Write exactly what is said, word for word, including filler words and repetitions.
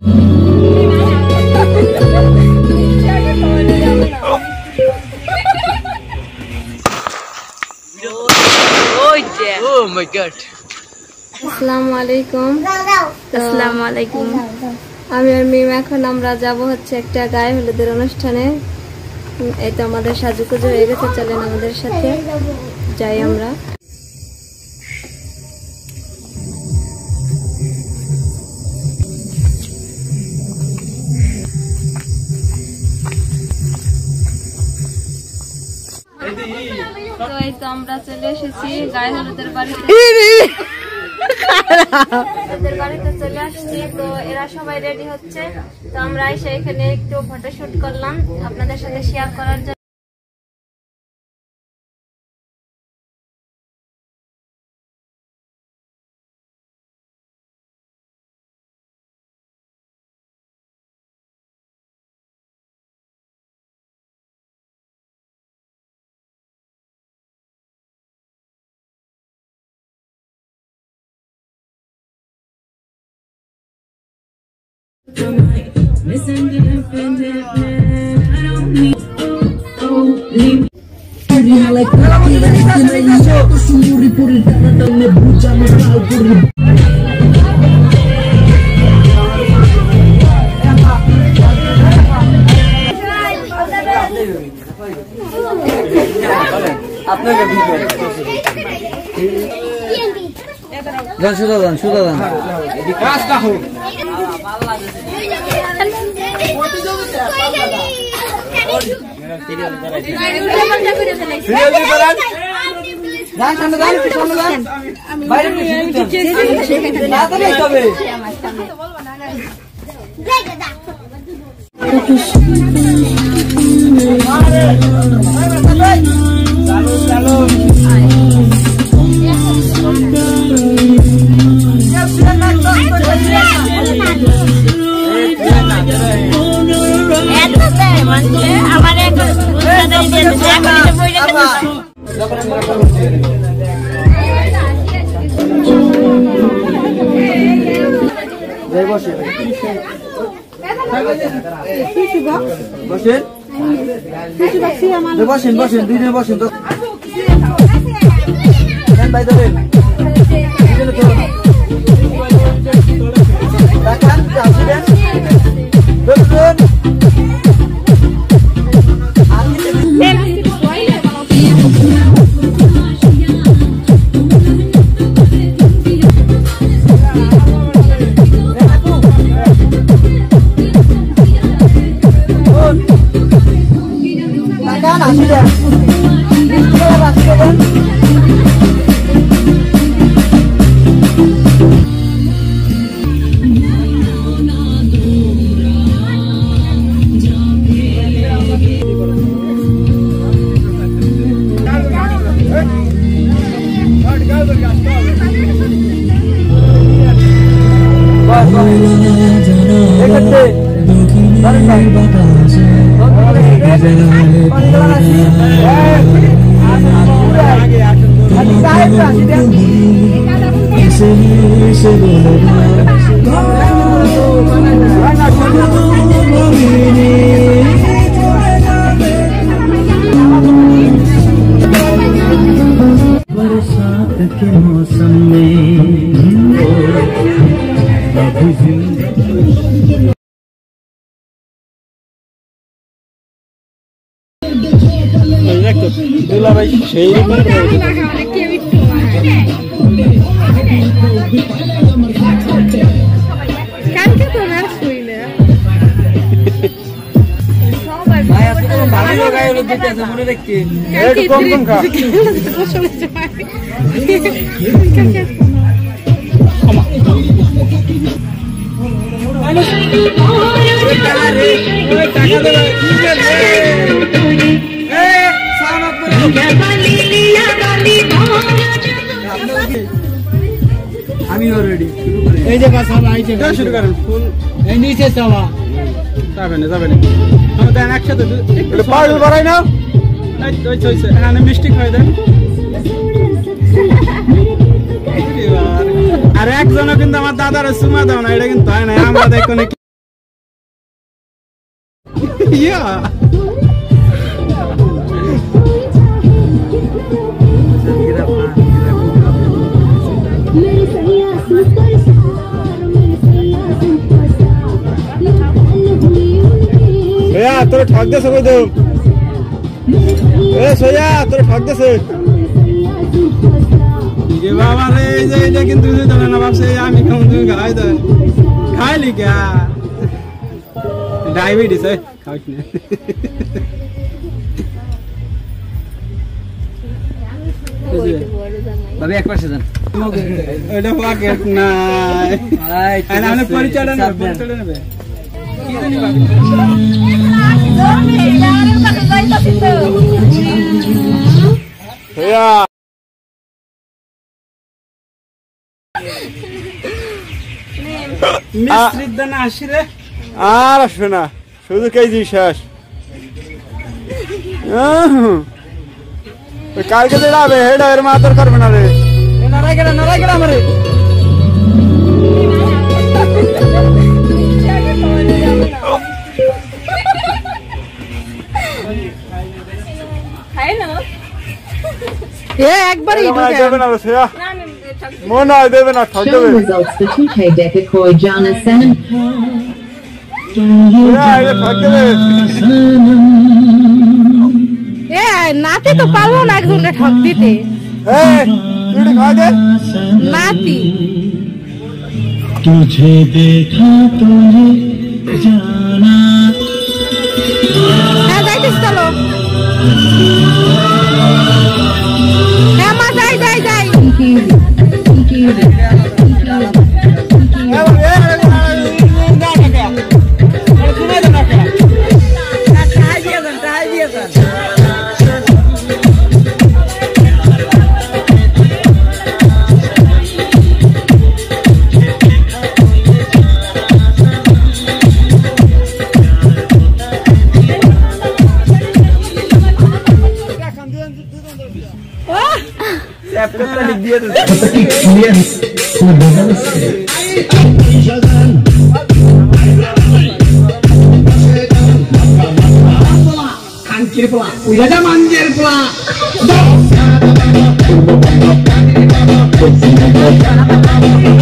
Oh my god. আসসালামু আলাইকুম। আসসালামু আলাইকুম। আমি আর মিম এখন আমরা যাব হচ্ছে একটা গায়ে হলুদের অনুষ্ঠানে। এই তো আমাদের সাজুগুজু হয়ে গেছে, চলেন আমাদের সাথে যাই আমরা। তো এই তো আমরা চলে এসেছি গায়ে হলুদের বাড়িতে। এদের বাড়িতে চলে আসছি, তো এরা সবাই রেডি হচ্ছে। তো আমরা এসে এখানে একটু ফটোশুট করলাম আপনাদের সাথে শেয়ার করার জন্য। গান শুধু গান শুধু গান কাজটা হোক। বসেন বসেন দুই দিনে বসেন তো ভাই দেবেন बरसात के मौसम में দুলা ভাই সেই কালকে তো আর শুই না ভাই আপনি তো ভালো গায়ে হলুদ দিতে আছে মনে রাখি একটু কম কম খা টাকা দে টাকা দে আমি অলরেডি এই যে কাজ হবে আইছে শুরু করেন ফুল এই নিচে চাওয়া যাবে না যাবে না আমরা দেন একসাথে এটা পাউডার বাড়াই না এই ওই চইছে এখানে মিস্টেক হয় দেন আর একজনও কিন্তু আমার দাদার সুমা দাও না এটা কিন্তু হয় না আমরা দেখো ইয়া भैया तोरे ठग दे सको दो ए सोया तोरे ठग दे से ये बाबा रे ये ये किंतु तुझे तो ना बाप से यार मैं कहूँ तुझे खाए तो खाए ली क्या डायबिटीज है खाओ नहीं तभी एक परसेंट এটা পকেট নাই আই না আমি পরিচয় না পরিচয় না কি জানি ভাবি भैया মিস্ত্রির দানা আসি রে আর আসবে না শুধু কেজি শেষ কালকে দাঁড়াবে হেড এর মাতর করবে না রে নারাই গেলা নারাই গেলা আমারে খাই না এ একবারই দেবে না সেয়া মনে হয় দেবে না ঠক দেবে Show results for two K Decacoy Jana Senan. ঠক দেবে এ নাতি তো পারবো না একজনকে ঠক দিতে তুই খা দে নাতি तुझे देखा तो ये जाना হ্যাঁ যাইতেছ চলো হ্যাঁ মা যাই যাই যাই Anjir pula, udah ada manjir pula.